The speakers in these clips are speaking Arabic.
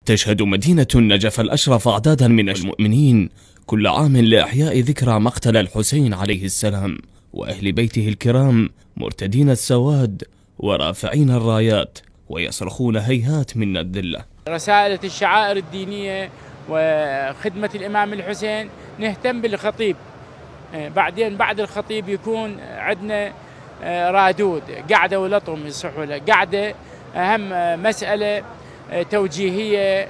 تشهد مدينة النجف الأشرف أعدادا من المؤمنين كل عام لإحياء ذكرى مقتل الحسين عليه السلام وأهل بيته الكرام مرتدين السواد ورافعين الرايات ويصرخون هيهات منا الذلة. رسالة الشعائر الدينية وخدمة الإمام الحسين نهتم بالخطيب، بعدين بعد الخطيب يكون عندنا رادود، قعدة ولطم يصحوا له، قعدة أهم مسألة توجيهية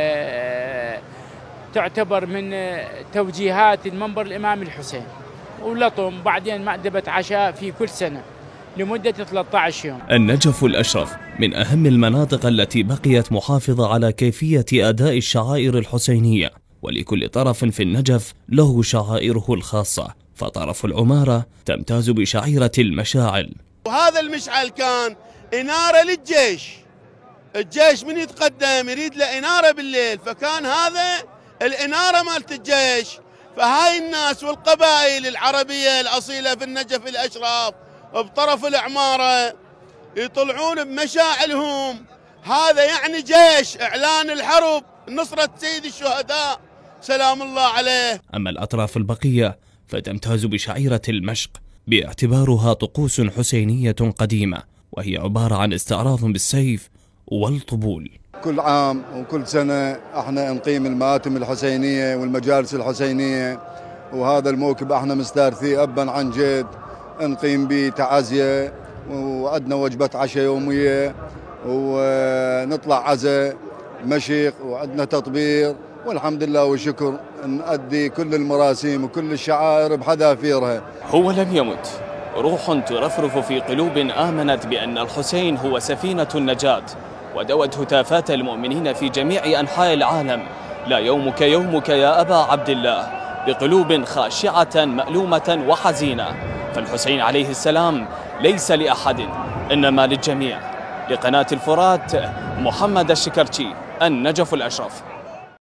تعتبر من توجيهات المنبر الإمام الحسين، ولطم بعدين مأدبة عشاء في كل سنة لمدة 13 يوم. النجف الأشرف من أهم المناطق التي بقيت محافظة على كيفية أداء الشعائر الحسينية، ولكل طرف في النجف له شعائره الخاصة، فطرف العمارة تمتاز بشعيرة المشاعل. وهذا المشعل كان إنارة للجيش، الجيش من يتقدم يريد له إنارة بالليل، فكان هذا الإنارة مالت الجيش. فهاي الناس والقبائل العربية الأصيلة في النجف الأشرف بطرف العمارة يطلعون بمشاعلهم، هذا يعني جيش، إعلان الحرب، نصرة سيد الشهداء سلام الله عليه. أما الأطراف البقية فتمتاز بشعيرة المشق باعتبارها طقوس حسينية قديمة، وهي عبارة عن استعراض بالسيف والطبول. كل عام وكل سنة احنا نقيم المآتم الحسينية والمجالس الحسينية، وهذا الموكب احنا مستارثيه أبا عن جد، نقيم به تعازية وعندنا وجبة عشاء يومية ونطلع عزاء مشيق وعندنا تطبير، والحمد لله والشكر نؤدي كل المراسيم وكل الشعائر بحذافيرها. هو لم يمت، روح ترفرف في قلوب آمنت بأن الحسين هو سفينة النجاة، ودوت هتافات المؤمنين في جميع أنحاء العالم: لا يومك يومك يا أبا عبد الله، بقلوب خاشعة مألومة وحزينة. فالحسين عليه السلام ليس لأحد إنما للجميع. لقناة الفرات، محمد الشكرتشي، النجف الأشرف.